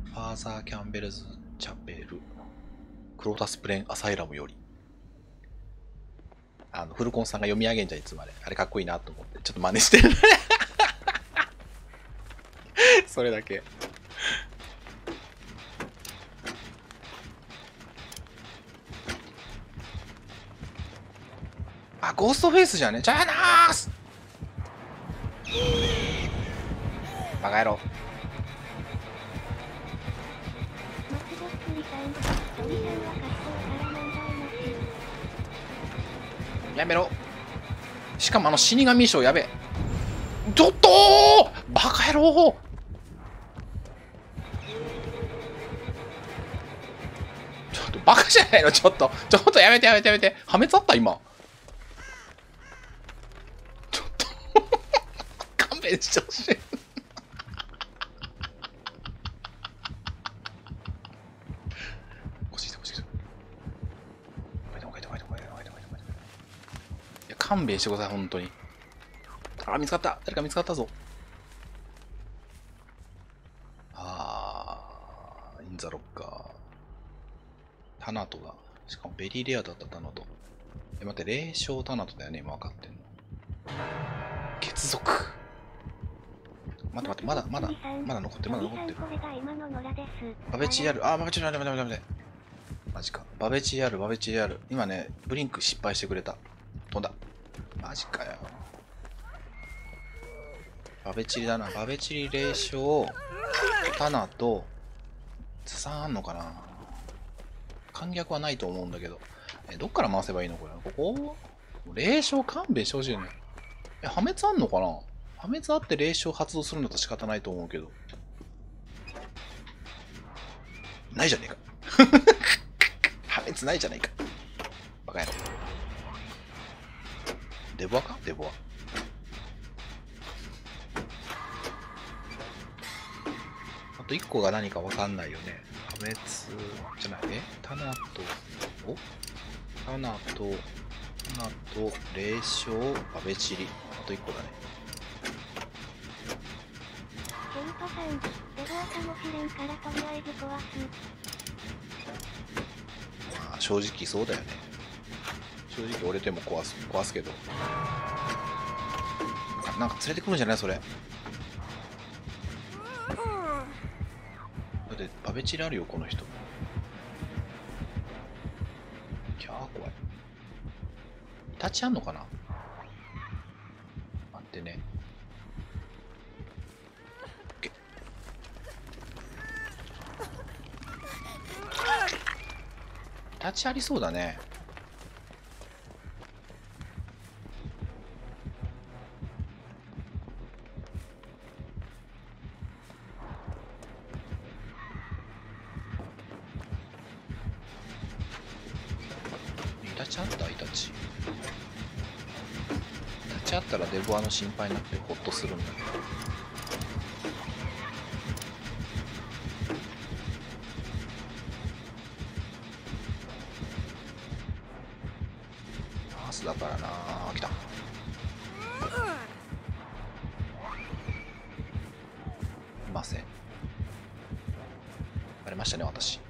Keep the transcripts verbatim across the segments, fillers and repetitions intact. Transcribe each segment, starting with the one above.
ファーザー・キャンベルズ・チャペル、クロータス・プレーン・アサイラムより。あの、フルコンさんが読み上げんじゃん、いつもあれ。あれかっこいいなと思って、ちょっと真似してる。それだけ。あ、ゴーストフェイスじゃね。じゃあなーすバカ野郎。やめろ。しかもあの死神衣装やべえ。ちょっとーバカ野郎。ちょっとバカじゃないの。ちょっとちょっとやめてやめてやめて。破滅あった今。ちょっと勘弁してほしい。勘弁してください、本当に。あ、見つかった。誰か見つかったぞ。あー、インザロッカー。タナトだ。しかもベリーレアだったタナト。え、待って、霊障タナトだよね、今分かってんの。血族。待って待って、まだ、まだ、まだ残ってる、まだ残ってる。バベチーある。あー、バベチーある、待って待って待って。マジか。バベチーある、バベチーある。今ね、ブリンク失敗してくれた。飛んだ。マジかよ。バベチリだな。バベチリ霊障、タナと、ツサンあんのかな。簡略はないと思うんだけど。え、どっから回せばいいのこれ。ここ霊障勘弁してほしいね。え、破滅あんのかな。破滅あって霊障発動するんだったら仕方ないと思うけど。ないじゃねえか。破滅ないじゃないか。バカ野郎。デボアかデボア。あといっこが何かわかんないよね。破滅じゃない。えタナと、おタナと、タナと、霊障、バベチリ。あといっこだね。 ケントさん、デボアかもしれんからとりあえず壊す。 まあ正直そうだよね。正直俺でも壊す、壊すけど。なんか連れてくるんじゃないそれ。だってバベチリあるよこの人。キャー怖い。イタチあんのかな。待ってね。イタチありそうだね。イタチあったイタチ。イタチあったらデボアの心配なくてホッとするんだけど。ナースだからな。来た。いません。バレましたね私。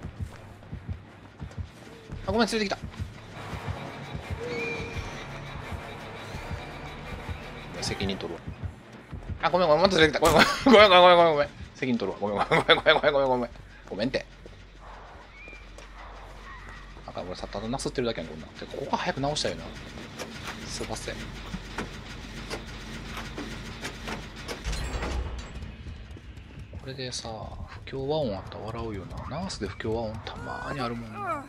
あ、ごめん連れてきた。責任取るわ。あ、ごめんごめん、また連れてきた。ごめんごめんごめんごめんごめんごめんごめん。責任取るわ。ごめんごめんごめんごめんごめんごめんごめん。ごめんって。なんか俺さったとなすってるだけやんこんな。てかここ早く直したいよな。すいません。これでさ、不協和音あったら笑うよな。ナースで不協和音たまーにあるもんな。よ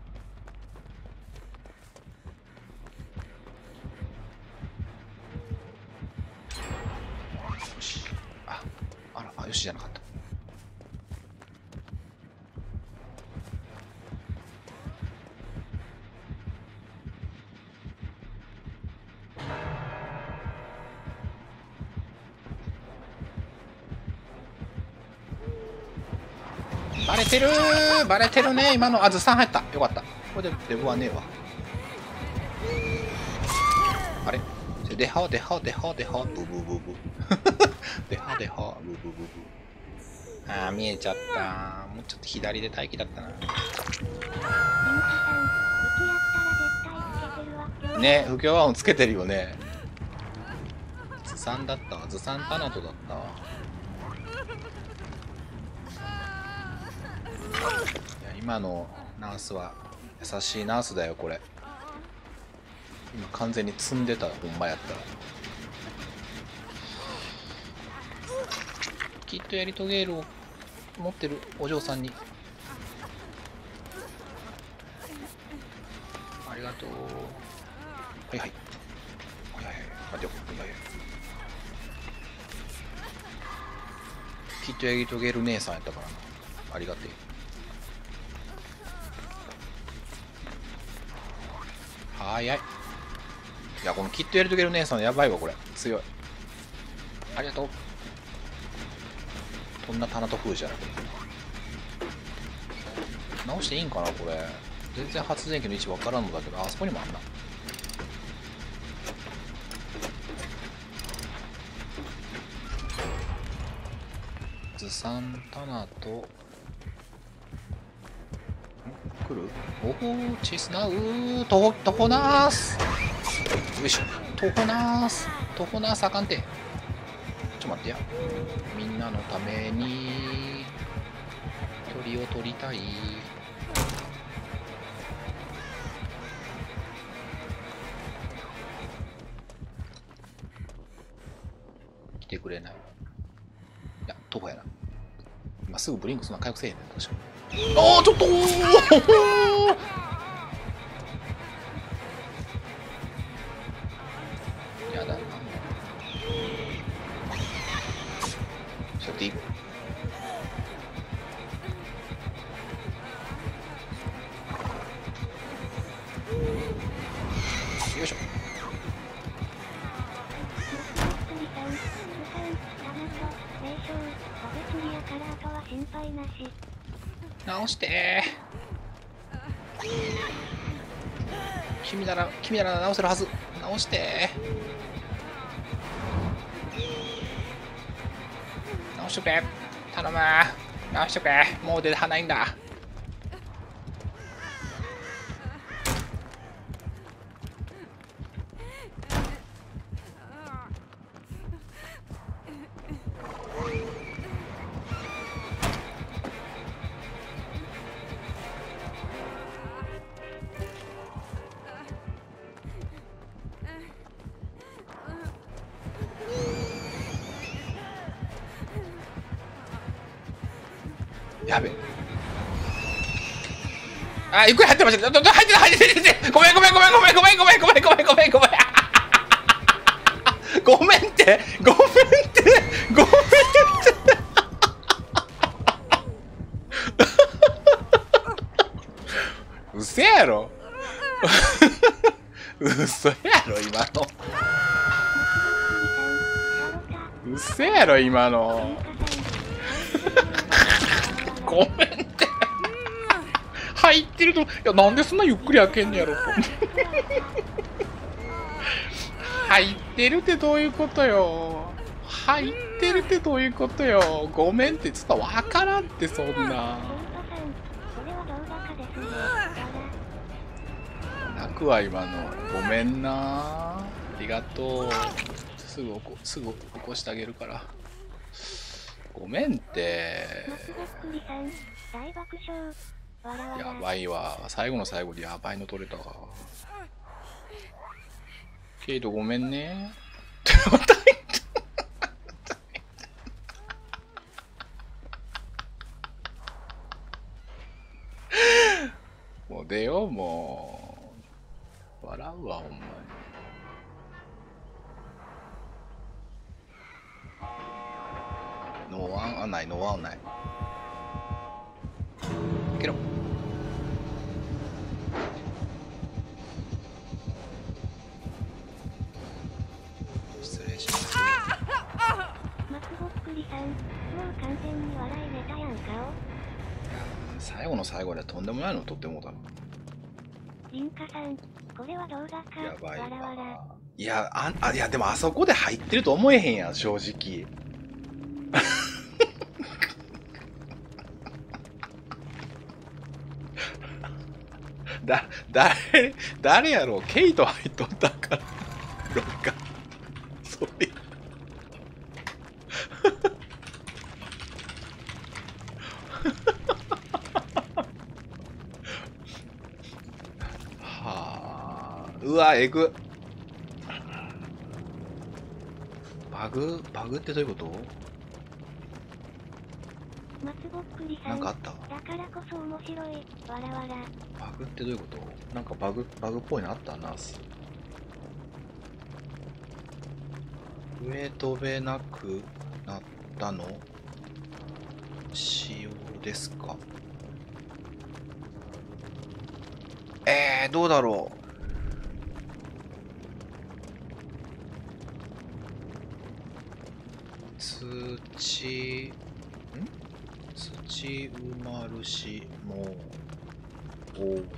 し。あ、あら、あ、よしじゃなかった。バレてるーバレてるね今の。あ、ズさん入った。よかった。これでデブはねえわ。あれデハデハデハデハブブブブデハデハブブブブ。 ああ、見えちゃった。もうちょっと左で待機だったな。 リンカさん、うちやったら絶対つけてるわけ。 ね、不協和音つけてるよね。ずさんだったわ。ずさんタナトだったわ。いや、今のナースは優しいナースだよ、これ。今完全に積んでた、ほんまやったら。きっとやり遂げるを持ってるお嬢さんに。ありがとう。はいはい。はいはい。待てよ。はいはい。きっとやり遂げる姉さんやったからな。ありがてえ。はーい。いや、このきっとやり遂げる姉さんやばいわ、これ。強い。ありがとう。こんなタナト風じゃなくて。直していいんかな、これ。全然発電機の位置わからんのだけど、あそこにもあんな。ずさんタナト。来る？おお、チェイスナウー、トホ、トホナース。よいしょ、トホナース、トホナースあかんて。ちょっと待ってや。みんなのために鳥を取りたい。来てくれない。いや、トホやな。今すぐブリンクそんな回復せえへんねん、確かに。ああ、ちょっとーやだな。しゃっていい？よいしょ。直してー。君なら君なら直せるはず。直してー。直してくれ、頼むー。直してくれ、もう出てないんだ。やべえ。あ、ゆっくり入ってました。入ってる入ってる入ってる。ごめんごめんごめんごめんごめんごめんごめんごめんごめんごめん。ごめんってごめんってごめんってうせやろうそやろ今のうせやろ今のごめんって入ってると、いやなんでそんなゆっくり開けんのやろと入ってるってどういうことよ。入ってるってどういうことよ。ごめんってちょっとわからんってそんな。泣くわ今の。ごめんな。ありがとう。すぐ起こすぐ起こしてあげるから。ごめんって。やばいわ。最後の最後でやばいの取れたわ。ケイトごめんね。もう出ようもう。笑うわほんまに。ノーワン、あ、ない、ノーワンない。けろ。失礼します。 マクボックリさん、もう完全に笑いネタやんかお。 最後の最後でとんでもないの撮ってもうたの。 リンカさん、これは動画か。 やばいわ。 わらわら。 いや、あ、あ、いや、でもあそこで入ってると思えへんやん、正直。 だ、誰、誰やろう、ケイト入っとったんかな、ロッカー。それ。はあ、うわ、えぐ。バグ、バグってどういうこと？ 松ぼっくりさん。 なんかあった？ だからこそ面白い。わらわら。 バグってどういうこと？なんかバグ、バグっぽいのあったナース。上飛べなくなったの仕様ですか？えー、どうだろう。土、ん？土埋まるし、もう、おう。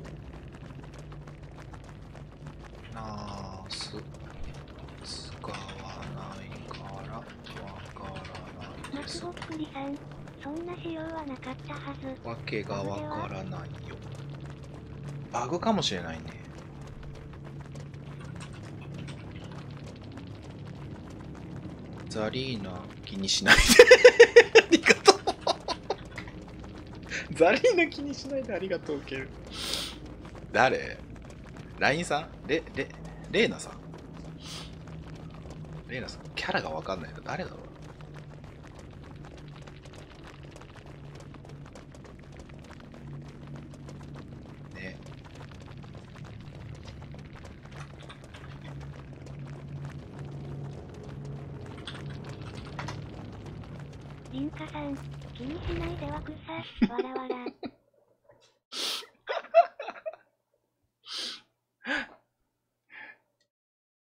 ナース、使わないからわからないです。 松ぼっくりさん。そんな仕様はなかったはず。 わけがわからないよ。バグかもしれないね。ザリーナ気にしないで。ありがとう。ザリーナ気にしないでありがとう、ケル。誰？ラインさん？レ、レ、レーナさん？レーナさん、キャラがわかんないの誰だろうね。 リンカさん、気にしないでは草、わらわら。